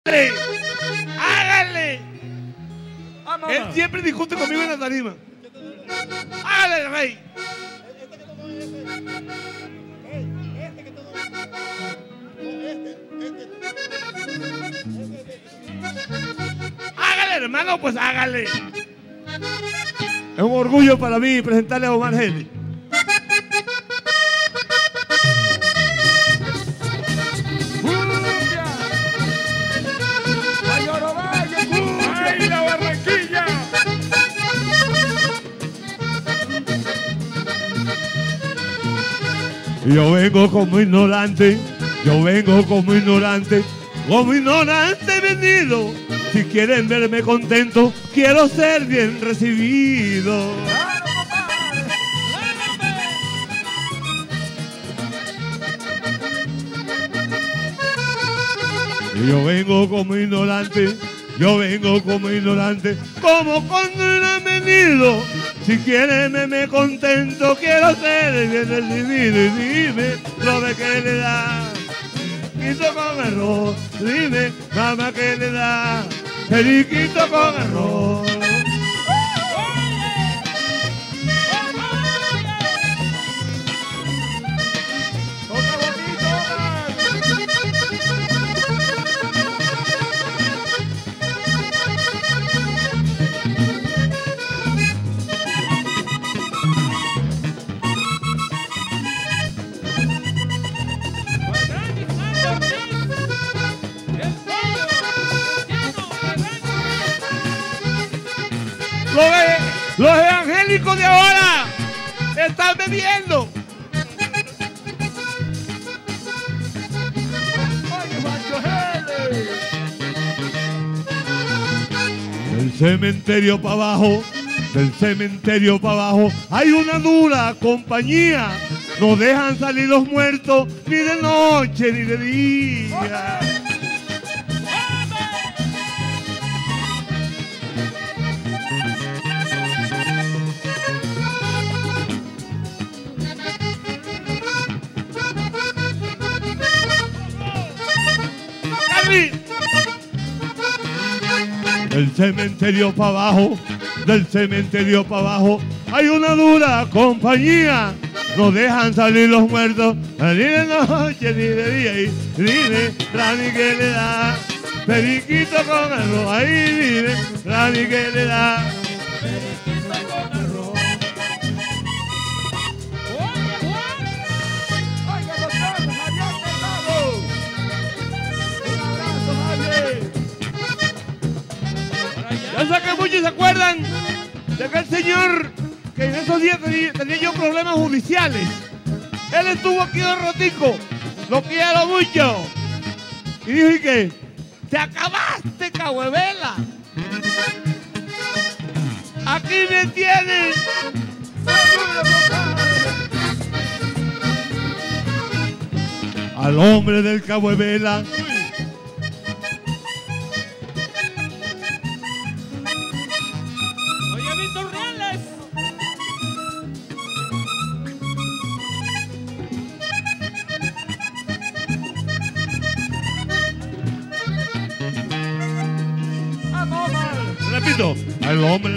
¡Hágale! Él siempre discute conmigo en la tarima. ¡Hágale, rey! ¡Hágale, hermano! Pues hágale. Es un orgullo para mí presentarle a Omar Geles. Yo vengo como ignorante, como ignorante venido. Si quieren verme contento, quiero ser bien recibido. Yo vengo como ignorante, como cuando no han venido. Si quieren verme contento, quiero ser bien recibido. Y dime, lo ve que le da, periquito con arroz. Dime, mamá, que le da, periquito con arroz. Los evangélicos de ahora están bebiendo. Del cementerio para abajo, hay una dura compañía. No dejan salir los muertos ni de noche ni de día. Del cementerio para abajo, hay una dura compañía. No dejan salir los muertos ni de noche ni de día. Y dime, Rani, que le da, periquito con arroz. Ahí dime, Rani, que le da, periquito con arroz. Ya sé que muchos se acuerdan de aquel señor que en esos días tenía yo problemas judiciales. Él estuvo aquí un ratico, lo quiero mucho. Y dije que te acabaste, Cahuevela. Aquí me tienes. Al hombre del Cahuevela. Repito, al hombre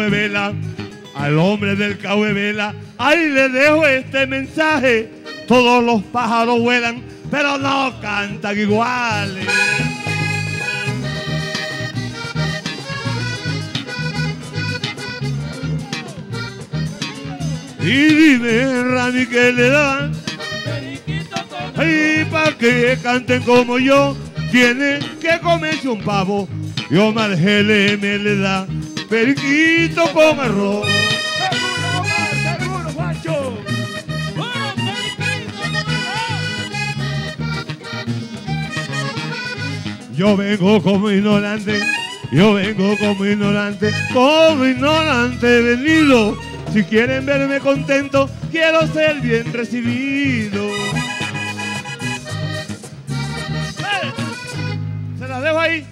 del Cahuevela, ahí le dejo este mensaje. Todos los pájaros vuelan, pero no cantan iguales. Y dime, Rani, que le dan, y para que canten como yo, tiene que comerse un pavo. Y Omar Geles me le da periquito con arroz. Seguro, Juancho. Yo vengo como ignorante, venido. Si quieren verme contento, quiero ser bien recibido. Se la dejo ahí.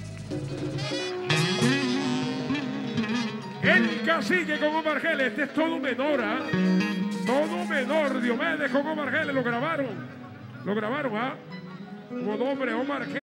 El cacique con Omar Geles, este es todo menor, ¿ah? Todo menor, Diomedes con Omar Geles, lo grabaron, ¿ah? Como nombre, Omar Geles.